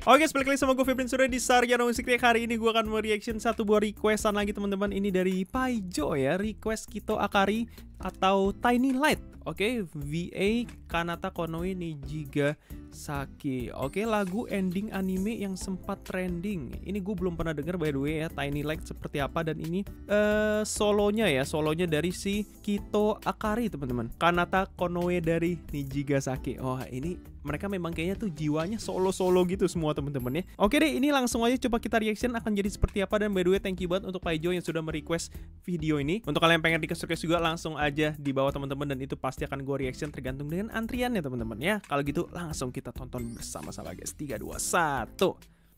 Oke, balik lagi sama gue Febrin sudah di Sarjana Musik Tech. Hari ini gue akan mereaction satu buah requestan lagi teman-teman. Ini dari Paijo ya, request Kito Akari atau Tiny Light. Oke, VA Kanata Konoe Nijiga Saki. Oke, lagu ending anime yang sempat trending. Ini gue belum pernah denger by the way ya, Tiny Light seperti apa. Dan ini solonya ya, solonya dari si Kito Akari teman-teman. Kanata Konoe dari Nijiga Saki. Oh, ini mereka memang kayaknya tuh jiwanya solo-solo gitu semua teman-teman ya. Oke deh, ini langsung aja coba kita reaction akan jadi seperti apa. Dan by the way, thank you banget untuk Paijo yang sudah merequest video ini. Untuk kalian yang pengen request juga langsung aja di bawah teman-teman, dan itu pasti akan gue reaction tergantung dengan antriannya teman-teman ya. Kalau gitu langsung kita tonton bersama-sama guys. 3, 2, 1.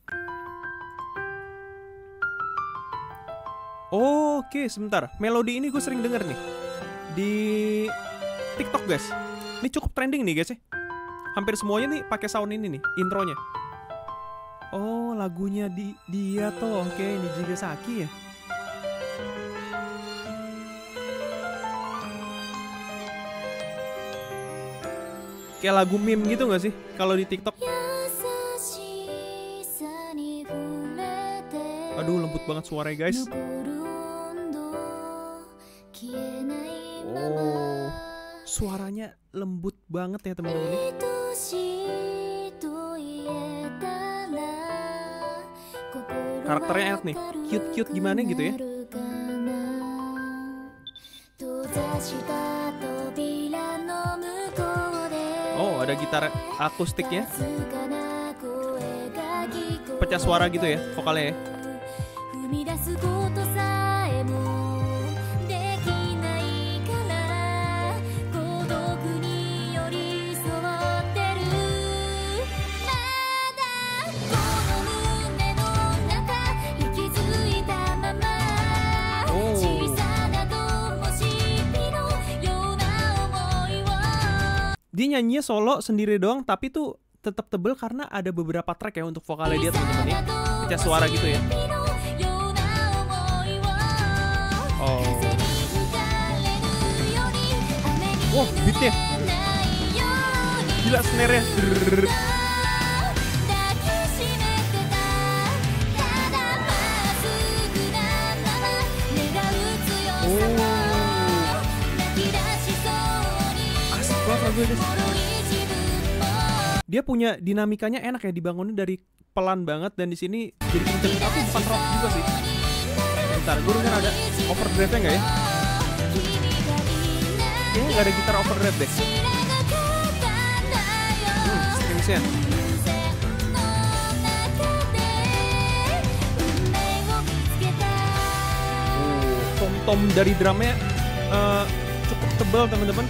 Oke, sebentar. Melodi ini gue sering denger nih di TikTok guys. Ini cukup trending nih guys ya. Hampir semuanya nih pakai sound ini nih, intronya. Oh, lagunya dia tuh. Oke, Nijiga Saki ya. Kayak lagu meme gitu gak sih kalau di TikTok? Aduh, lembut banget suaranya guys. Oh, suaranya lembut banget ya teman-teman ini. Karakternya enak nih, cute-cute gimana gitu ya. Oh, ada gitar akustiknya. Pecah suara gitu ya, vokalnya ya. Dia nyanyinya solo sendiri doang, tapi tuh tetap tebel karena ada beberapa track ya untuk vokalnya dia teman-teman ya. Pecah suara gitu ya. Oh. Wow, beatnya. Gila snare-nya. Dia punya dinamikanya enak ya, dibangunin dari pelan banget dan di sini jadi kenceng, tapi bukan rock juga sih. Bentar, gue denger ada overdrive-nya nggak ya? Kayaknya nggak ada gitar overdrive deh. Stringsnya. Tom-tom dari drumnya cukup tebal teman-teman.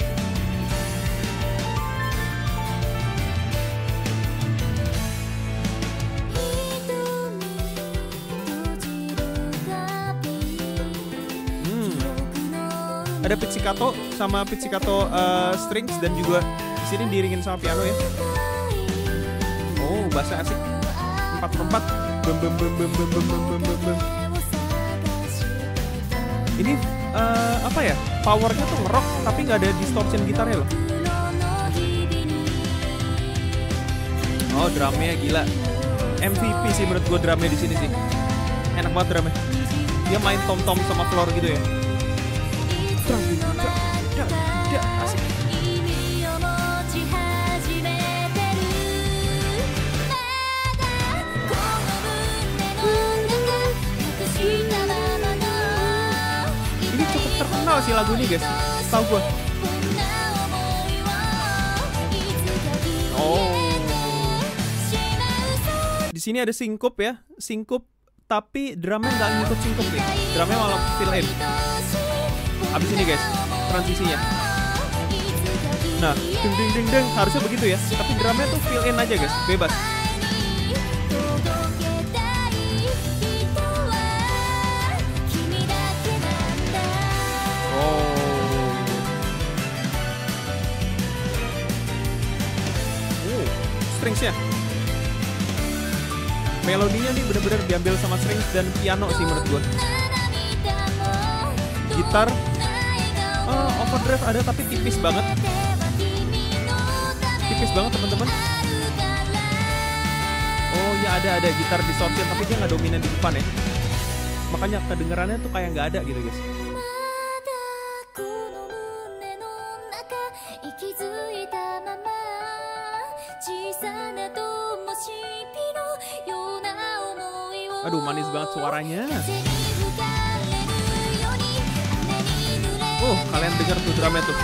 Ada pizzicato sama pizzicato strings dan juga di sini diiringin sama piano ya. Oh, bahasa asik. 4/4. Bem bem bem bem bem bem bem bem bem. Ini apa ya? Powernya tuh ngerock tapi nggak ada distortion gitarnya loh. Oh, drumnya gila. MVP sih menurut gue drumnya di sini sih. Enak banget drumnya. Dia main tom-tom sama floor gitu ya. Asik. Ini cukup terkenal sih lagu ini guys, tahu gue. Oh, di sini ada singkup ya, singkup tapi drumnya nggak ngikut singkup nih, drumnya malah fill in. Abis ini guys, transisinya. Nah, ding ding ding ding, harusnya begitu ya. Tapi drumnya tuh fill in aja guys, bebas. Oh, stringsnya. Melodinya nih bener-bener diambil sama strings dan piano sih menurut gue. Gitar overdrive ada tapi tipis banget. Tipis banget teman-teman. Oh, iya ada gitar distortion tapi dia nggak dominan di depan ya. Makanya kedengarannya tuh kayak nggak ada gitu guys. Aduh manis banget suaranya. Kalian dengar tuh drumnya tuh.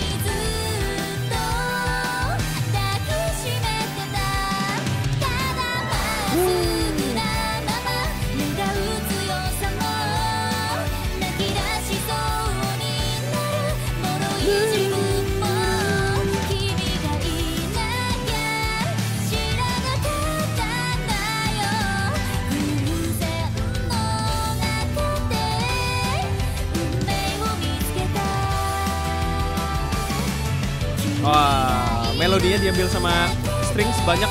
Wah, melodinya diambil sama strings banyak.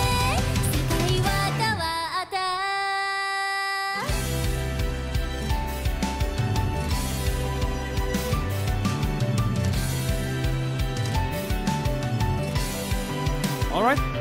Alright.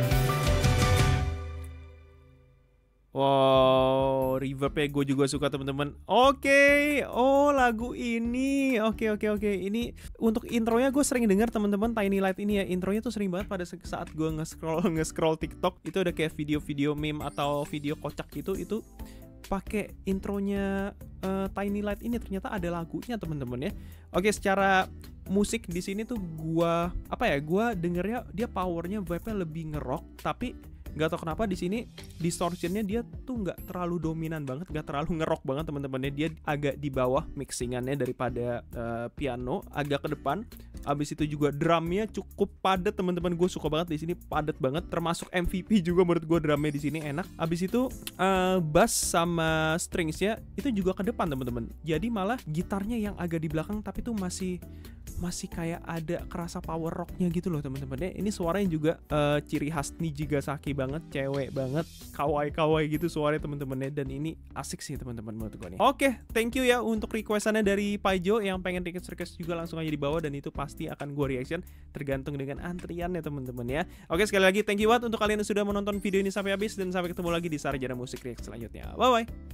Wow, reverbnya gue juga suka teman-teman. Oke, lagu ini. Oke. Ini untuk intronya gue sering dengar teman-teman, Tiny Light ini ya. Intronya tuh sering banget pada saat gue nge-scroll TikTok. Itu ada kayak video-video meme atau video kocak gitu. Itu pakai intronya Tiny Light ini, ternyata ada lagunya teman-teman ya. Oke, secara musik di sini tuh gue dengernya dia powernya vibe-nya lebih ngerok, tapi nggak tahu kenapa di sini distortionnya dia tuh nggak terlalu dominan banget, nggak terlalu ngerok banget teman-temannya. Dia agak di bawah mixingannya daripada piano, agak ke depan. Abis itu juga drumnya cukup padat teman-teman, gue suka banget di sini, padat banget. Termasuk MVP juga menurut gue drumnya di sini enak. Abis itu bass sama stringsnya itu juga ke depan teman-teman. Jadi malah gitarnya yang agak di belakang tapi tuh masih kayak ada kerasa power rocknya gitu loh teman-teman ya. Ini suaranya juga ciri khas Nijigasaki banget, cewek banget, kawaii gitu suaranya teman-teman ya. Dan ini asik sih teman-teman menurut gue nih. Oke, thank you ya untuk requestannya dari Paijo. Yang pengen request juga langsung aja di bawah, dan itu pasti akan gue reaction tergantung dengan antriannya teman-teman ya. Oke, sekali lagi thank you banget untuk kalian yang sudah menonton video ini sampai habis, dan sampai ketemu lagi di Sarjana Musik React selanjutnya. Bye bye.